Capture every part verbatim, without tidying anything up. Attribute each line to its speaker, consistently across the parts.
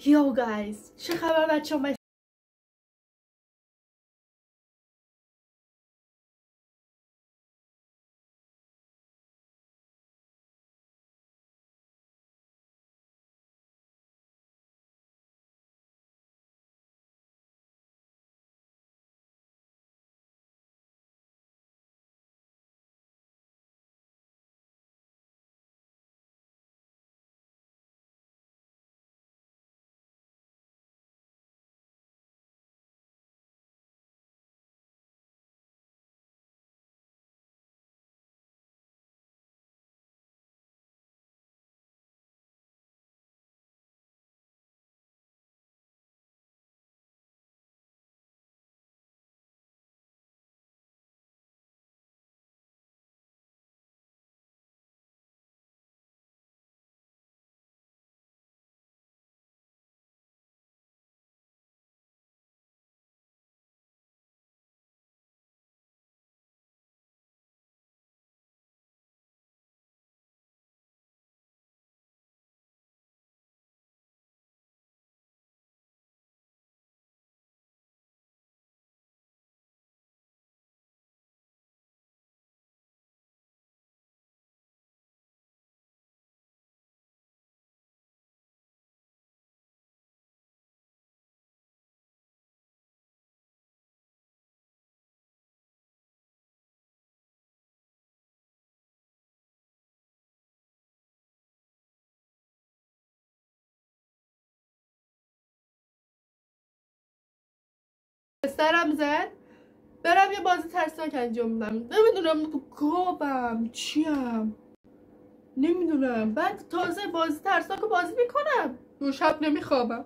Speaker 1: Yo guys چه خبر بچه ها؟ سرم زد برم یه بازی ترسناک انجام بدم. نمیدونم گابم چیم، نمیدونم. بعد تازه بازی ترسناک رو بازی میکنم دو شب نمیخوابم.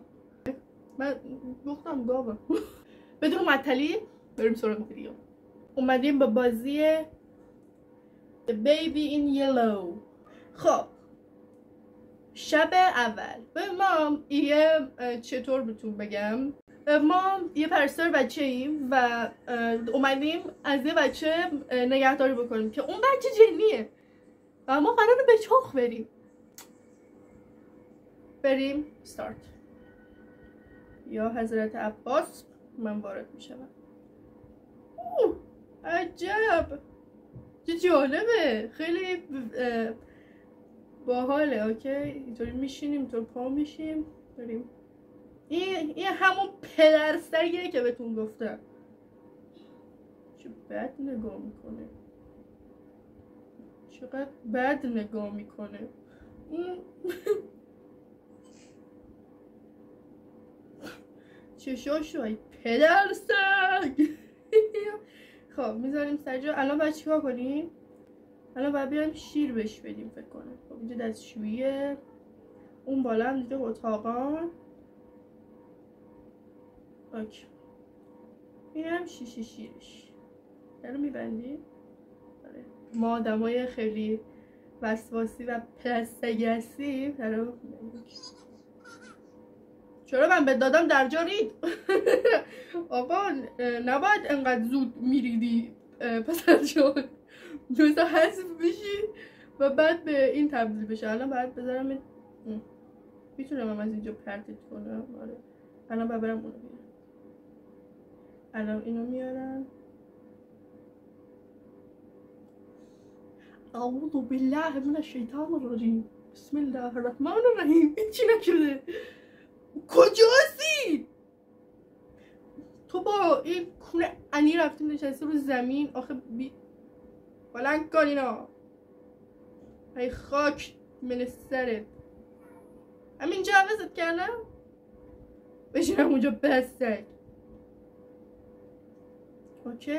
Speaker 1: من گفتم گابم. بدون معطلی بریم سراغ ویدیو. اومدیم با بازی The Baby in Yellow. خب شب اول به ما یه چطور بهتون بگم، ما یه پرستار بچه ایم و اومدیم از یه بچه نگهداری بکنیم که اون بچه جنیه و ما قراره به چخ بریم. بریم ستارت. یا حضرت عباس من وارد میشم. اوه عجب چه جالبه، خیلی باحاله. اوکی اینطوری میشینیم، اینطور پا میشیم بریم. این این همون پدرسگیه که بهتون گفتم. چه بد نگاه میکنه، چقدر بد نگاه میکنه. چشاشو ای پدرسگ. خب میذاریم سر جا. الان باید چیکار کنیم؟ الان باید بیایم شیر بهش بدیم فکر کنم. خب اینجا دستشوییه، اون بالا هم دیگه اتاقان. اوکی این هم شیشه شیرش. درو میبندی؟ آره. ما آدمای خیلی وسواسی و پلستگی هستیم. درو چرا من به دادم در جا رید؟ آقا نباید انقدر زود میریدی پسر جان. دوستا حذف بشی و بعد به این تبدیل بشه. الان باید بذارم این میتونم هم از اینجا پرتت کنم. آره الان باید برم اونو بیارم. الان اینو میارم. اعوذ بالله من الشیطان الرجیم بسم الله الرحمن الرحیم. این چی نشده؟ کجاسی؟ تو با این کونه انی رفتی نشستی رو زمین. آخه بی بلند کن اینا. ای خاک من سرت. همینجا عوضت کردم بشینم اونجا بستک. اوکی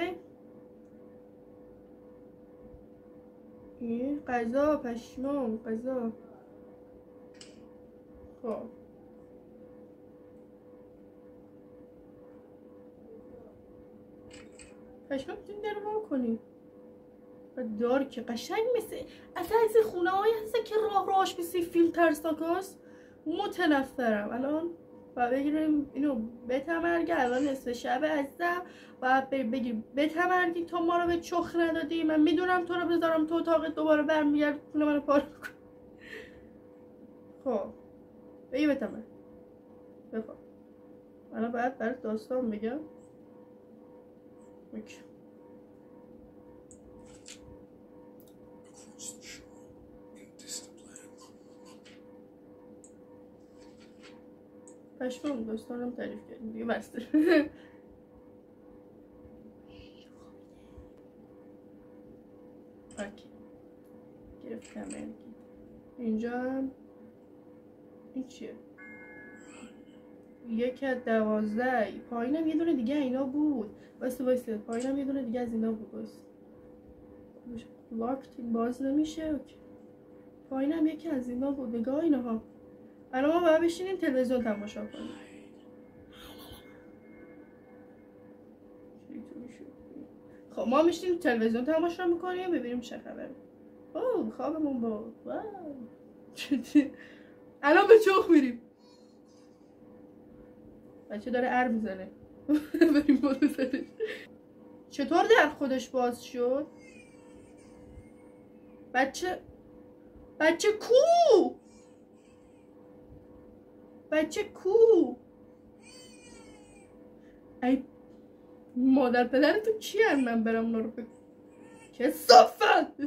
Speaker 1: این غذا پشمام غذا. خب پشمام این در رو کنی و دار که قشنگ مثل اصلا از خونه هایی هستن که راه راهش مثل فیلم ترسناک هست. متنفرم. الان باید بگیریم اینو بتمرگی. الان نصف شب عزیزم باید بگیم بتمرگی تو ما رو به چخ ندادی. من میدونم تو رو بذارم تو اتاقت دوباره برمیگرد خونه منو پاره کن. خب بگی بتمرگ. بخواب. الان باید برات داستان بگم. اوکی. پشمام داستانم تعریف کردیم دیگه بسته. اوکی گرفتم اینجا هم این چیه؟ یک از دوازده. پایینم یه دونه دیگه اینا بود. واسه واسه پایینم یه دونه دیگه از اینا بود. واسه لاکت باز نمیشه. اوکی. پایینم یکی از اینا بود. نگاه اینها. الان ما باید بشینیم تلویزیون تماشا کنیم. خب ما میشینیم تلویزیون تماشا میکنیم ببینیم چه خبره. اوه خوابمون بود. واو. الان به چخ میریم. بچه داره ار میزنه. بریم بالا سرش. چطور در خودش باز شد؟ بچه بچه کو؟ بچه کو؟ ای مادر پدر تو کی هم من برم اونا رو بگم؟ چه صافت.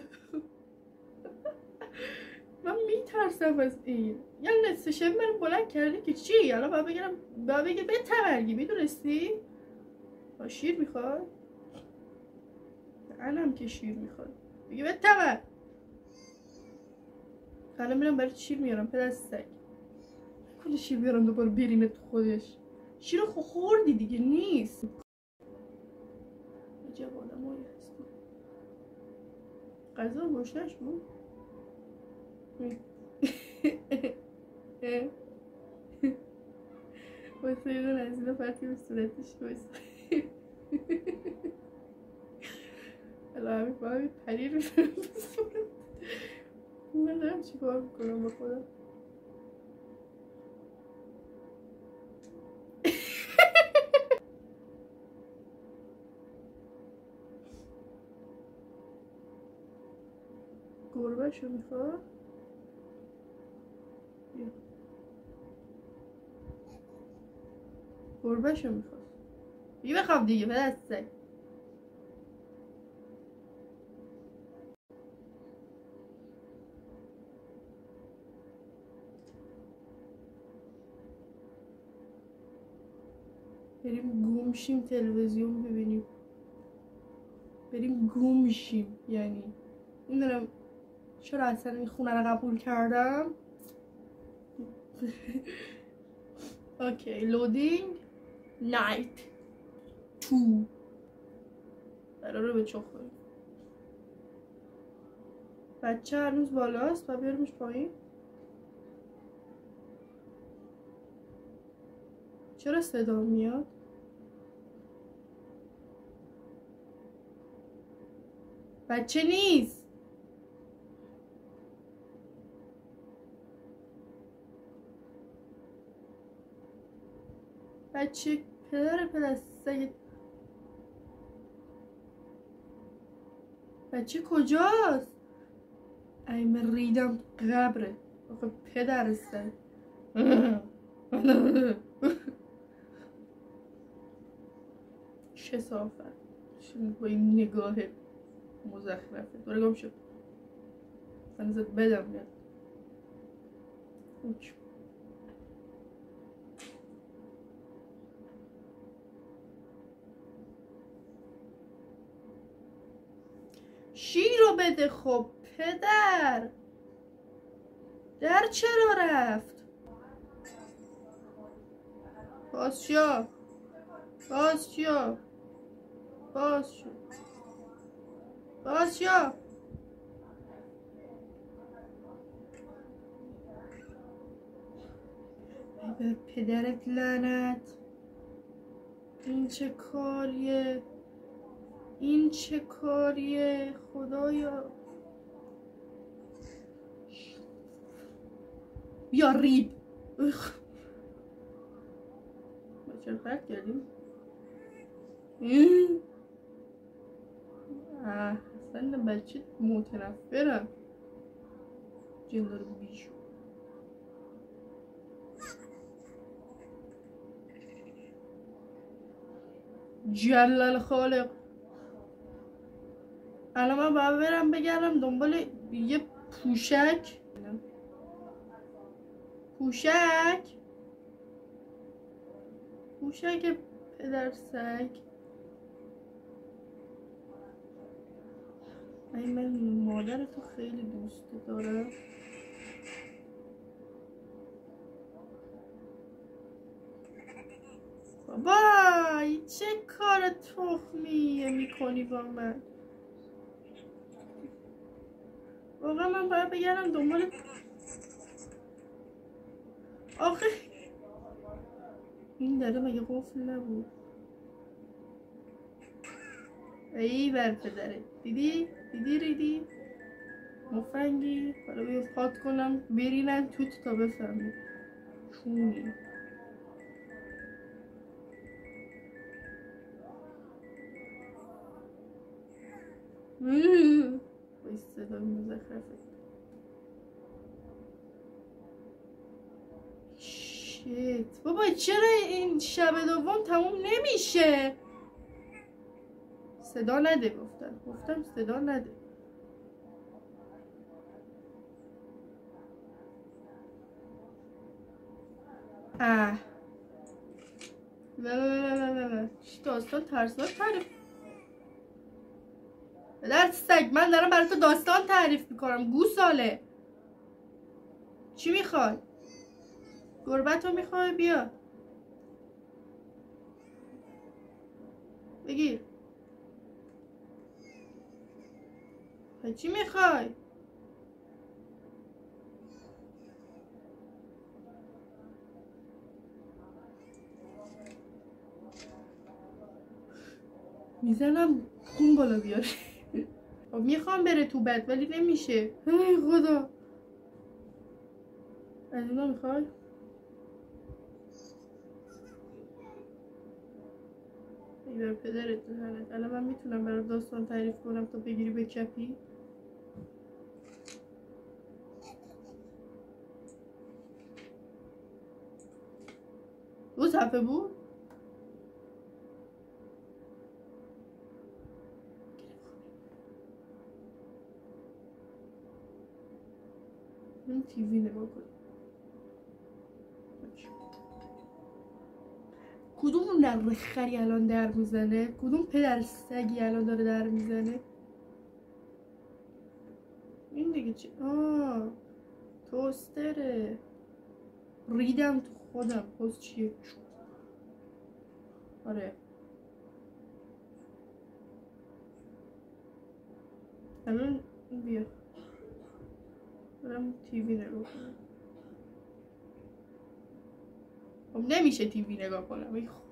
Speaker 1: من میترسم از این. یا نصف شب من بلند کرده که چی؟ الان باید بگم باید بگه به تبرگی میدونستی؟ شیر میخواد؟ الانم که شیر میخواد بگه به تبر. الان میرم برای شیر میارم پدر سگ. کل شیر بیارم دوباره برینه تو خودش. شیر رو خوردی دیگه نیست. عجب آدم هایی هستم. غذا گوشتش بود؟ واسه یه دونه از اینا فرقی به صورتش بایست. الان همین با همین پری رو دارم به صورت. من دارم چی کار میکنم با خودم. گربه شو میخواد. گربه شو میخواد. بی بخواب دیگه پدر سگ. بریم گم شیم تلویزیون ببینیم. بریم گم شیم یعنی میدونم چرا اصلا این خونه رو قبول کردم. اوکی لودینگ نایت تو قراره به چخ کنیم. بچه هنوز بالاست و بیاریمش پایین. چرا صدا میاد؟ بچه نیست. بچه پدر پدر سگ. بچه کجاست؟ ای من ریدم قبره. آخه پدر سگ. چه صافت با این نگاه مزخرفه. دوره گم شد. من ازت بدم میاد. اوچ شیر رو بده. خب پدر در چرا رفت؟ باز شو باز شو باز شو باز شو. به پدرت لعنت. این چه کاریه؟ این چه کاریه خدایا. بیا ریب. ما چرا فرق کردیم؟ اصلا بچه متنفرم. جندار بیشو. جلال خالق. الان من باید برم بگردم دنبال یه پوشک. پوشک پوشک پدر سگ. ای من مادر تو خیلی دوست دارم. وای چه کار تخمیه میکنی با من. واقعا من باید بگردم دنبال. آخه این داره مگه قفل نبود؟ ای بر پدره. دیدی؟ دیدی ریدی؟ مفنگی. حالا بیا پات کنم برینن توت تا بفهمی چونی. با صدا مزخرفه. شیت بابا چرا این شب دوم تموم نمیشه؟ صدا نده. گفتم گفتم صدا نده. اه لا لا لا لا لا چی داستان ترسناک تعریف. پدر سگ من دارم برای تو داستان تعریف میکنم گوساله. چی میخوای؟ گربتو میخوای؟ بیا بگیر. چی میخوای؟ میزنم خون بالا بیاره. میخوام بره تو بد ولی نمیشه. ای خدا. از اینا میخوای؟ ای بر پدرت نهنت. الان من میتونم برای داستان تعریف کنم تا بگیری به چپی. دو صفحه بود. این تیوی نگاه کن. کدوم نره خری الان در میزنه؟ کدوم پدر سگی الان داره در میزنه؟ این دیگه چی؟ آه توستره. ریدم تو خودم. پس چیه؟ آره الان بیا برم تیوی نگاه کنم. خب نمیشه تیوی نگاه کنم. ای خب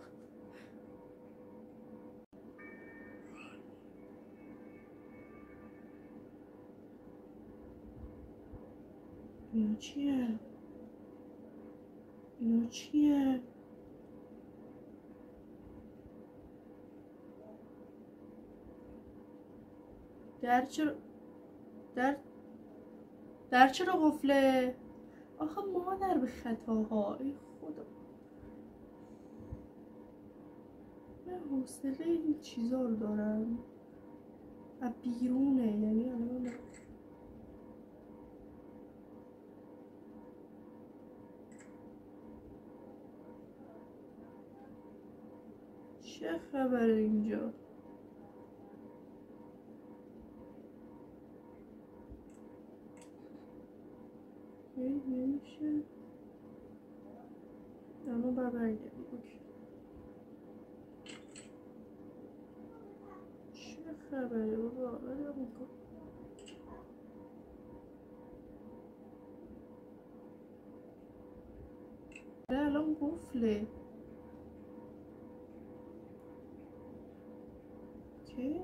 Speaker 1: اینا چیه؟ اینا چیه؟ در چرا در در چرا قفله؟ آخه مادر به خطاها. ای خدا من حوصله این چیزا رو دارم. از بیرونه یعنی الان چه خبره اینجا؟ این نمیشه. اما باید برگردیم. اوکی چه خبره بابا؟ برم میکن. نه الان قفله. اوکی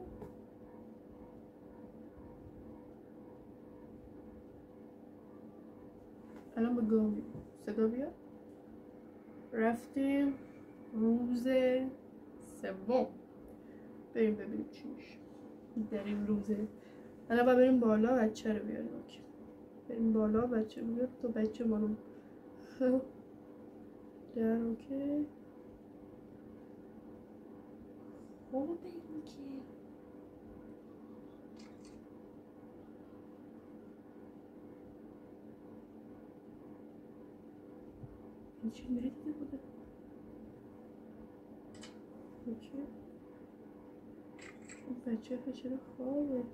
Speaker 1: الان به گام صدا بیاد. رفتیم روز سوم. بریم ببینیم چی میشه در این روزه. الان باید بریم بالا بچه رو بیاریم. اوکی بریم بالا بچه رو بیاریم تو بچه ما رو در. اوکی خوبه این که این چی میره دیده بوده بچه اون بچه چرا خوابه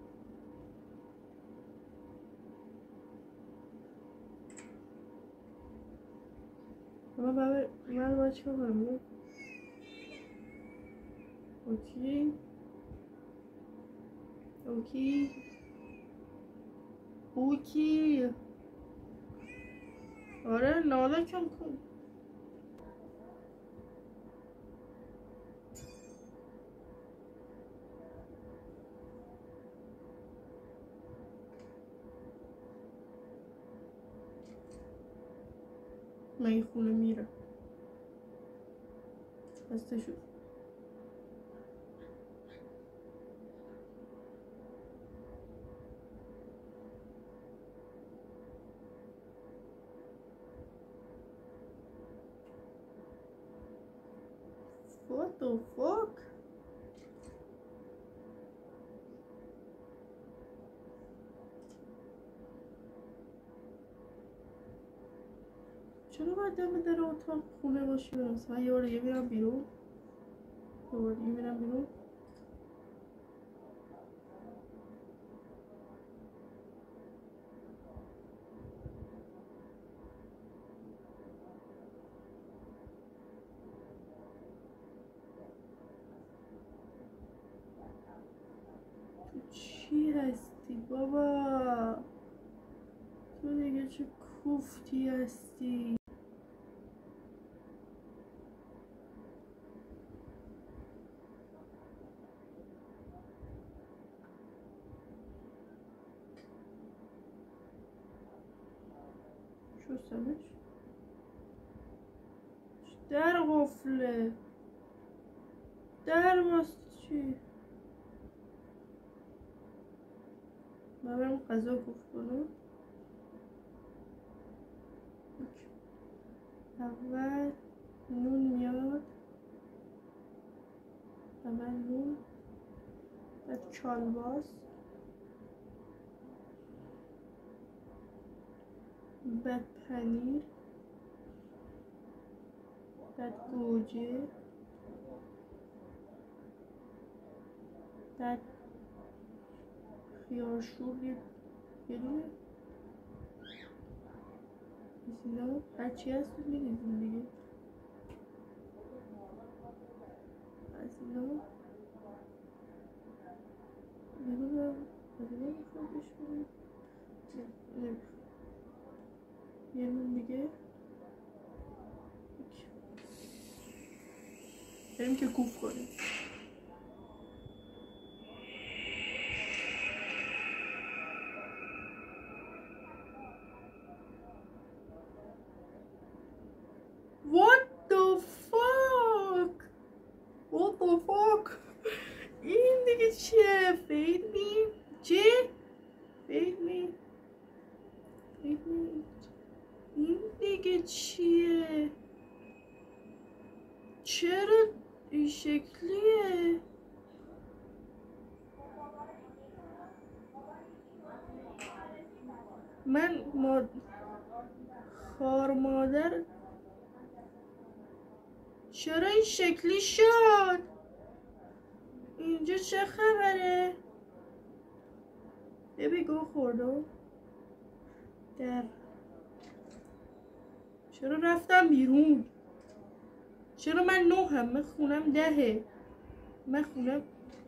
Speaker 1: من باید من باید چه کنم اوکی اوکی اوکی آره ناله کن کن من این خونه میرم بسته شد What the fuck? چرا باید دم در اتاق خونه باشی برم من یه بار دیگه میرم بیرون یه بار دیگه میرم بیرون چی هستی بابا تو دیگه چه کوفتی هستی شستمش در قفله در واسه چی من برم غذا کوف کنم اول نون میاد اول نون بعد کالباس بعد پنیر بعد گوجه بعد خیارشور یه دونه اینا هرچی هست رو میریزیم دیگه از اینا یه دونه از اینا میخوام بش کنیم یه نون دیگه بریم که کوف کنیم What the fuck? What the fuck? این دیگه چیه؟ فید می؟ چی؟ فید می؟ فید می؟ این دیگه چیه؟ چرا این شکلیه؟ من ماد خار مادر چرا این شکلی شد؟ اینجا چه خبره؟ ببی گو خوردم در چرا رفتم بیرون؟ چرا من نه هم؟ من خونم دهه من خونم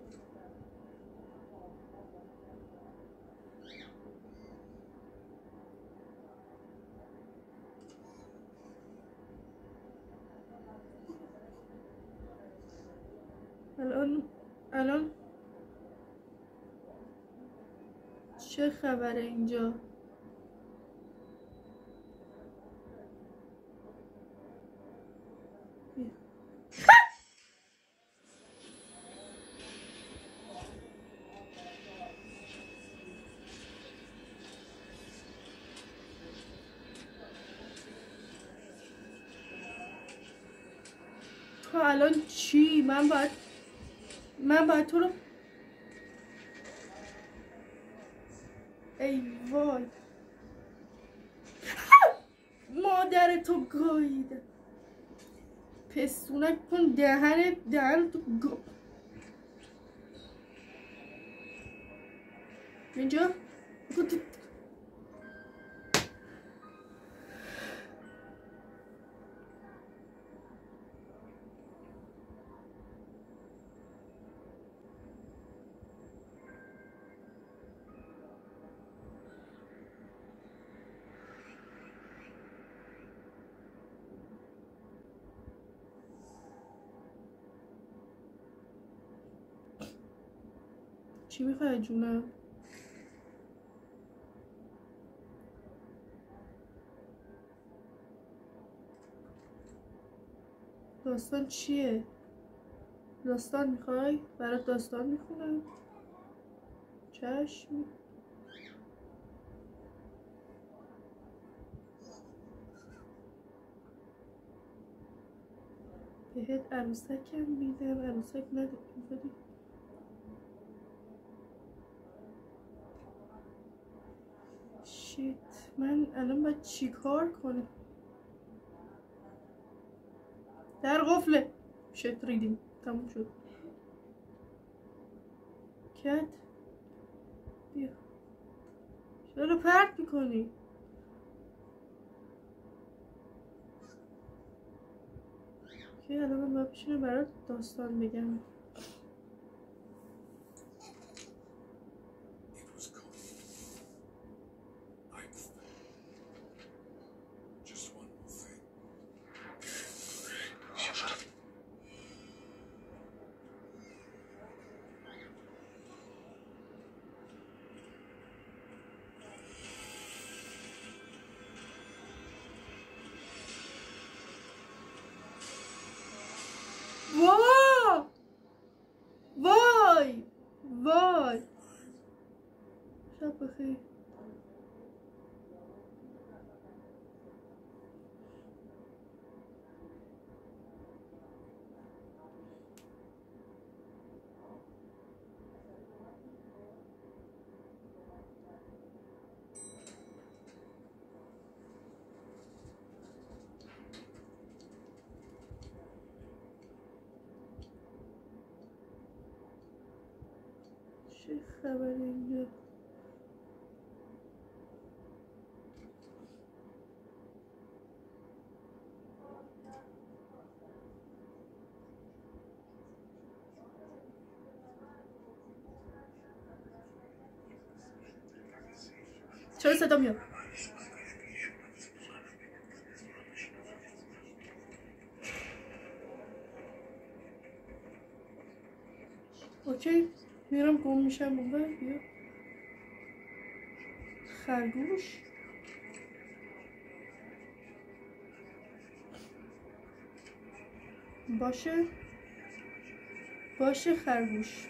Speaker 1: الان الان چه خبره اینجا؟ تو الان چی؟ من باید من باید تو رو ای وای مادر تو گاییده پستونک کن دهن دهن تو گا اینجا چی میخوای جونم؟ داستان چیه؟ داستان میخوای؟ برات داستان میخونم؟ چشم بهت عروسکم میدم عروسک نداری شیت من الان باید چی کار کنم در قفله شت ریدیم تموم شد کت بیا چرا پرت میکنی که الان من باید بشینم برات داستان بگم وای وای وای شب بخیر چه خبره اینجا چرا صدا میاد اوکی میرم گم میشم اونور بیا خرگوش باشه باشه خرگوش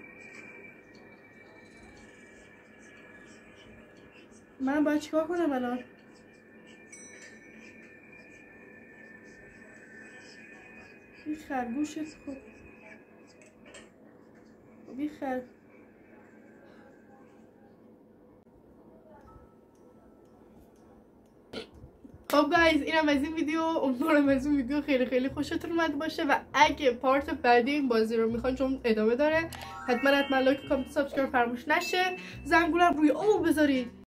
Speaker 1: من باید چیکار کنم الان این خرگوشت خب بی خر خب گایز اینم از این ویدیو امیدوارم از این ویدیو خیلی خیلی خوشتون اومده باشه و اگه پارت بعدی این بازی رو میخوان چون ادامه داره حتما حتما لایک کامنت سابسکرایب فراموش نشه زنگولم روی او بذارید